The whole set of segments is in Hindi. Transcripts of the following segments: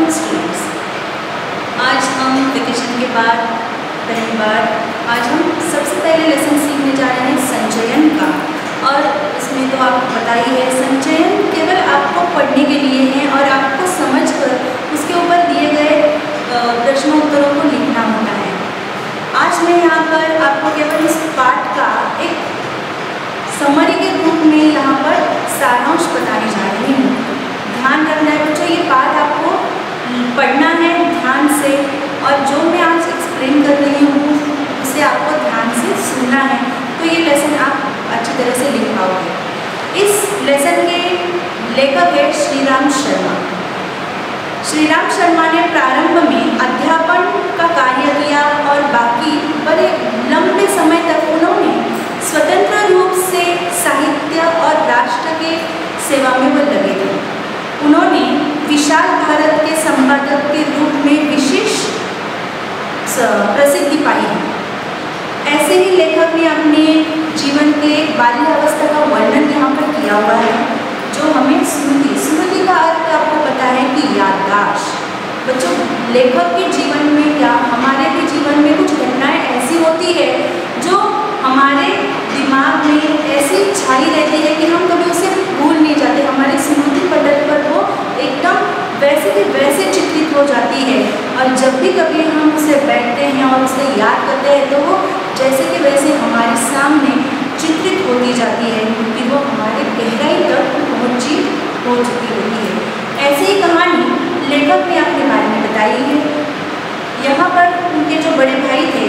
Morning students. आज हम वेकेशन के बाद पहली बार आज हम सबसे पहले लेसन सीखने जा रहे हैं संचयन का। और इसमें तो आपको पता ही है, संचयन केवल आपको पढ़ने के लिए है और आपको समझकर उसके ऊपर दिए गए प्रश्नों उत्तरों को लिखना होता है। आज मैं यहाँ पर आपको केवल इस पाठ का एक समरी के रूप में यहाँ पर सारांश बताने जा रही हूँ। ध्यान रखना है बच्चों, ये पाठ आपको पढ़ना है ध्यान से, और जो मैं आज एक्सप्लेन कर रही हूँ उसे आपको ध्यान से सुनना है, तो ये लेसन आप अच्छी तरह से लिख पाओगे। इस लेसन के लेखक है श्रीराम शर्मा। श्रीराम शर्मा ने प्रारंभ में अध्यापन का कार्य किया और बाकी बड़े लंबे समय तक उन्होंने स्वतंत्र रूप से साहित्य और राष्ट्र के सेवा में वो लगे थे। उन्होंने विशाल भारत के संपादक के रूप में विशेष प्रसिद्धि पाई है। ऐसे ही लेखक ने अपने जीवन के बाल्यावस्था का वर्णन यहाँ पर किया हुआ है, जो हमें स्मृति का अर्थ आपको पता है कि याददाश्त। बच्चों, लेखक के जीवन में क्या हमारे भी जीवन में कुछ घटनाएं ऐसी होती है जो हमारे दिमाग में ऐसी छाई रहती है कि हम कभी उसे भूल नहीं जाते। हमारी स्मृति पटल पर वो एकदम वैसे की वैसे चित्रित हो जाती है, और जब भी कभी हम उसे बैठते हैं और उसे याद करते हैं तो वो जैसे कि वैसे हमारे सामने चित्रित होती जाती है, क्योंकि वो हमारे गहराई तक हो चुकी होती है। ऐसी ही कहानी लेखक ने अपने बारे में बताई है। यहाँ पर उनके जो बड़े भाई थे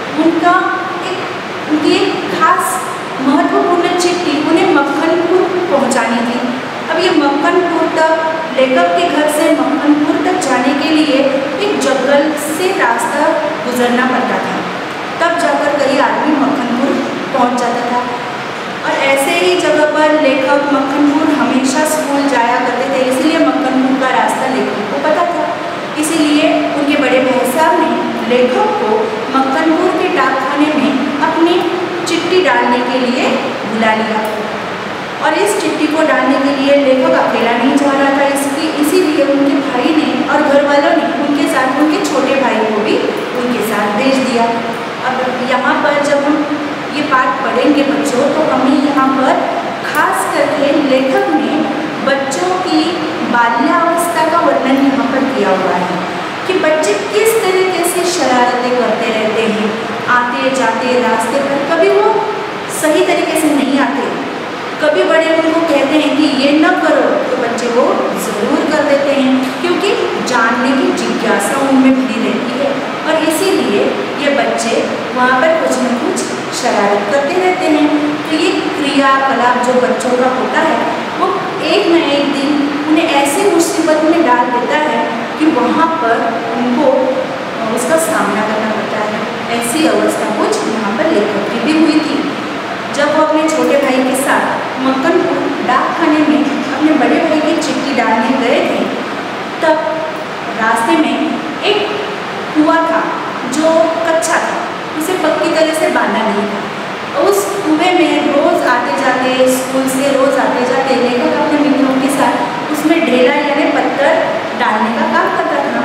उनकी एक खास महत्वपूर्ण चिट्ठी उन्हें मक्खनपुर पहुँचानी थी। अब ये मक्खनपुर तक, लेखक के घर से मक्खनपुर तक जाने के लिए एक जंगल से रास्ता गुजरना पड़ता था, तब जाकर कई आदमी मक्खनपुर पहुँच जाता था। और ऐसे ही जगह पर लेखक मक्खनपुर हमेशा स्कूल जाया करते थे, इसीलिए मक्खनपुर का रास्ता लेखक को पता था। इसीलिए उनके बड़े भाई साहब ने लेखक को मक्खनपुर के डाकखाने में अपनी चिट्ठी डालने के लिए बुला लिया। और इस चिट्ठी को डालने के लिए लेखक अकेला नहीं जा रहा था, इसीलिए उनके भाई ने और घर वालों ने उनके साथ उनके छोटे भाई को भी उनके साथ भेज दिया। अब यहाँ पर जब हम ये पाठ पढ़ेंगे बच्चों, तो हमें यहाँ पर खास करके लेखक ने बच्चों की बाल्यावस्था का वर्णन यहाँ पर किया हुआ है कि बच्चे किस तरीके से शरारतें करते रहते हैं, आते जाते रास्ते पर। कभी वो सही तरीके से नहीं आते, कभी बड़े उनको कहते हैं कि ये न करो, तो बच्चे वो ज़रूर कर देते हैं, क्योंकि जानने की जिज्ञासा उनमें भी रहती है। और इसीलिए ये बच्चे वहाँ पर कुछ न कुछ शरारत करते रहते हैं। तो ये क्रियाकलाप जो बच्चों का होता है, वो एक न एक दिन उन्हें ऐसी मुसीबत में डाल देता है कि वहाँ पर उनको उसका सामना करना पड़ता है। ऐसी अवस्था कुछ यहाँ पर लेखक की भी हुई थी। जब वो अपने छोटे भाई के साथ मक्खनपुर डाकखाने में अपने बड़े भाई की चिट्ठी डालने गए थे, तब रास्ते में एक कुआं था जो कच्चा था, उसे पक्की तरह से बांधा नहीं था। उस कुएं में रोज़ आते जाते, स्कूल से रोज़ आते जाते लेखक अपने मित्रों के साथ उसमें ढेला यानी पत्थर डालने का काम करता था।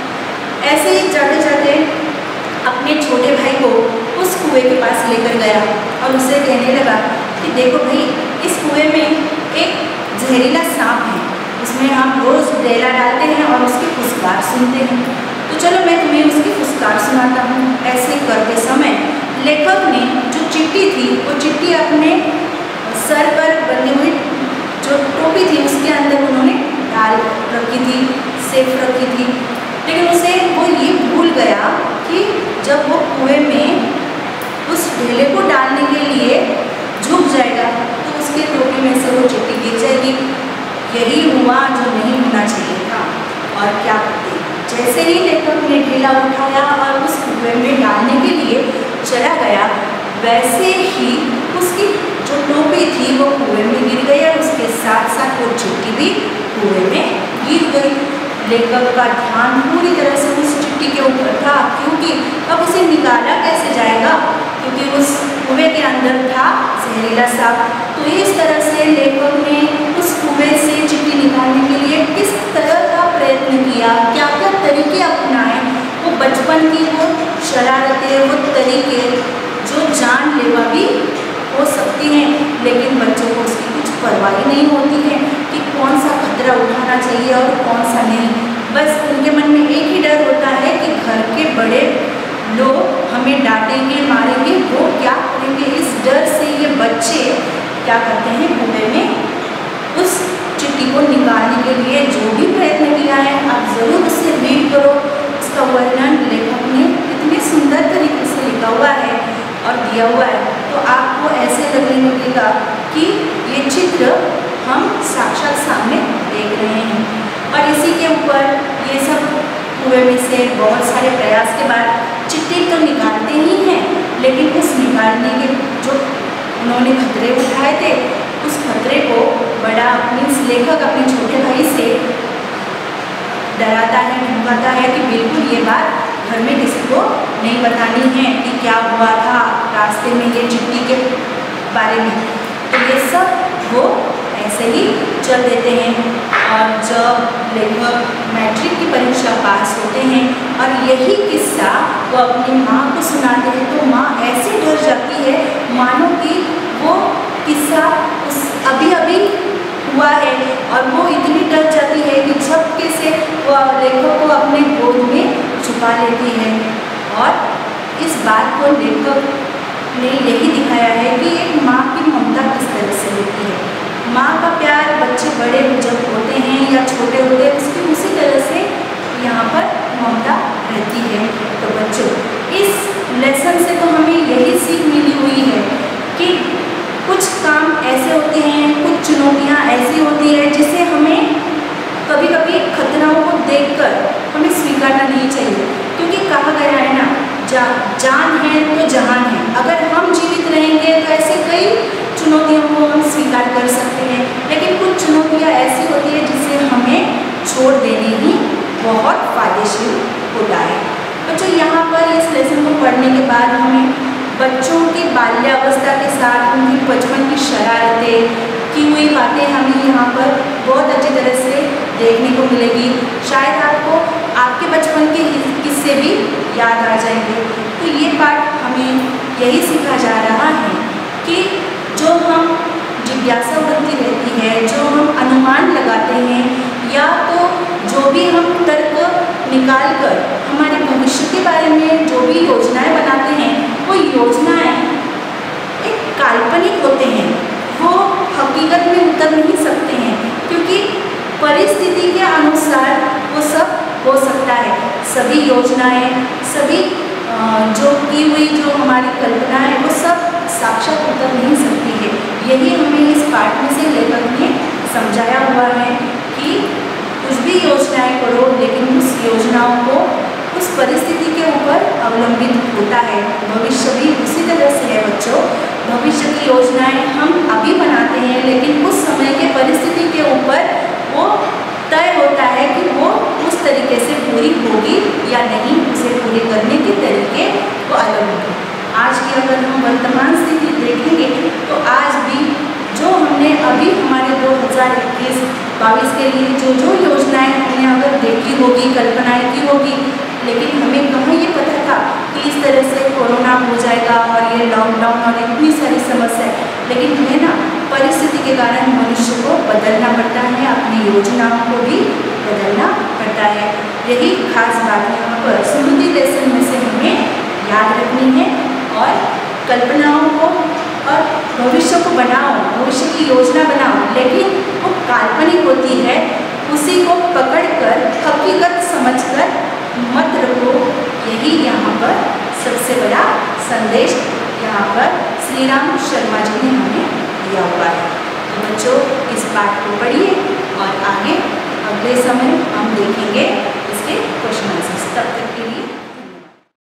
ऐसे ही जाते जाते अपने छोटे भाई को उस कुएं के पास लेकर गया और उससे कहने लगा कि देखो भाई, इस कुएं में एक जहरीला सांप है, उसमें हम रोज़ ढेला डालते हैं और उसकी फुसकार सुनते हैं, तो चलो मैं तुम्हें उसकी फुसकार सुनाता हूँ। ऐसे करते समय लेखक ने जो चिट्ठी थी, वो चिट्ठी अपने सर पर बंधी हुई जो टोपी थी उसके अंदर उन्होंने डाल रखी थी, सेफ रखी थी। लेकिन उसे वो ये भूल गया कि जब वो कुएं में उस ढेले को डालने के लिए झुक जाएगा तो उसके टोपी में से वो चिट्ठी गिर जाएगी। यही हुआ जो नहीं होना चाहिए था। और क्या करते, जैसे ही लेखक ने ढेला उठाया और उस कुएं में डालने के लिए चला गया, वैसे ही उसकी जो टोपी थी वो कुएं में गिर गई और उसके साथ साथ वो चिट्ठी भी कुएं में गिर गई। लेखक का ध्यान पूरी तरह से उस चिट्ठी के ऊपर था, क्योंकि अब उसे निकाला कैसे जाएगा, क्योंकि उस कुएं के अंदर था जहरीला सांप। तो इस तरह से लेखक ने उस कुएं से चिट्ठी निकालने के लिए किस तरह का प्रयत्न किया, बचपन की वो शरारतें, वो तरीके जो जानलेवा भी हो सकती हैं, लेकिन बच्चों को उसकी कुछ परवाह ही नहीं होती है कि कौन सा खतरा उठाना चाहिए और कौन सा नहीं। बस उनके मन में एक ही डर होता है कि घर के बड़े लोग हमें डांटेंगे, मारेंगे, वो क्या करेंगे। इस डर से ये बच्चे क्या करते हैं, कुएं में उस चिट्ठी को निकालने के लिए जो भी प्रयत्न किया है, आप ज़रूर उससे रीड करो। उसका वर्णन लेखक ने इतने सुंदर तरीके से लिखा हुआ है और दिया हुआ है, तो आपको ऐसे लगने लगेगा कि ये चित्र हम साक्षात सामने देख रहे हैं। और इसी के ऊपर ये सब कुएं में से बहुत सारे प्रयास के बाद चिट्ठी तो निकालते ही हैं, लेकिन उस निकालने के जो उन्होंने खतरे उठाए थे, उस खतरे को बड़ा मीन्स लेखक अपने छोटे भाई से डराता है, धमकाता है कि बिल्कुल ये बात घर में किसी को नहीं बतानी है कि क्या हुआ था रास्ते में ये चिट्ठी के बारे में। तो ये सब वो ऐसे ही चल देते हैं। और जब लेखक मैट्रिक की परीक्षा पास होते हैं और यही किस्सा वो अपनी माँ को सुनाते हैं, तो माँ ऐसे डर जाती है मानो कि वो किस्सा उस अभी अभी हुआ है, और वो इतनी डर जाती है कि झपके से वो लेखक को अपने गोद में छुपा लेती है। और इस बात को लेखक ने यही दिखाया है कि एक माँ की ममता किस तरह से होती है। माँ का प्यार बच्चे बड़े जब होते हैं या छोटे होते हैं, उसकी उसी तरह से यहाँ पर ममता रहती है। तो बच्चों, इस लेसन से तो हमें यही सीख मिली हुई है कि कुछ काम ऐसे होते हैं, कुछ चुनौतियाँ ऐसी होती है जिसे हमें कभी कभी खतराओं को देखकर हमें स्वीकारना नहीं चाहिए, क्योंकि कहा गया है ना, जान है तो जहान है। अगर हम जीवित रहेंगे तो ऐसे कई चुनौतियों को हम स्वीकार कर सकते हैं, लेकिन कुछ चुनौतियाँ ऐसी होती है जिसे हमें छोड़ देने ही बहुत फायदेशील होता है। बच्चों, यहाँ पर इस लेसन को पढ़ने के बाद हमें बच्चों की बाल्यावस्था के साथ उनकी बचपन की शरारतें की हुई बातें हमें यहाँ पर बहुत अच्छी तरह से देखने को मिलेगी। शायद आपको आपके बचपन के किस्से भी याद आ जाएंगे। तो ये पाठ हमें यही सीखा जा रहा है कि जो हम जिज्ञासा वृत्ति रहती है, जो हम अनुमान लगाते हैं, या तो जो भी हम तर्क निकाल कर हमारे भविष्य के बारे में जो भी योजनाएं बनाते हैं, वो योजनाएं एक काल्पनिक होते हैं, वो हकीकत में उतर नहीं सकते हैं, क्योंकि परिस्थिति के अनुसार वो सब हो सकता है। सभी योजनाएं, सभी जो की हुई जो हमारी कल्पना है, वो सब साक्षात उतर नहीं सकती है। यही हमें इस पाठ में से लेखक ने समझाया हुआ है कि कुछ भी योजनाएं करो, लेकिन उस योजनाओं को उस परिस्थिति के ऊपर अवलंबित होता है। भविष्य भी उसी तरह से है बच्चों। भविष्य की योजनाएं हम अभी बनाते हैं, लेकिन उस समय के परिस्थिति के ऊपर वो तय होता है कि वो उस तरीके से पूरी होगी या नहीं, उसे पूरी करने के तरीके वो अलग होंगे। आज की अगर हम वर्तमान स्थिति देखेंगे तो आज भी जो हमने अभी हमारे 2021-22 के लिए जो योजनाएं हमने अगर देखी होगी, कल्पनाएं की होगी, लेकिन हमें कहाँ ये पता था कि इस तरह से कोरोना हो जाएगा और ये लॉकडाउन और इतनी सारी समस्याएं। लेकिन हमें ना परिस्थिति के कारण मनुष्य को बदलना पड़ता है, अपनी योजनाओं को भी बदलना पड़ता है। यही खास बात यहाँ पर स्मृति लेसन में से हमें याद रखनी है। और कल्पनाओं को और भविष्य को बनाओ, भविष्य की योजना बनाओ, लेकिन वो काल्पनिक होती है, उसी को पकड़कर हकीकत समझकर मत रखो। यही यहाँ पर सबसे बड़ा संदेश यहाँ पर श्री राम शर्मा जी ने हमें दिया हुआ है। तो बच्चों, इस पाठ को पढ़िए और आगे अगले समय हम देखेंगे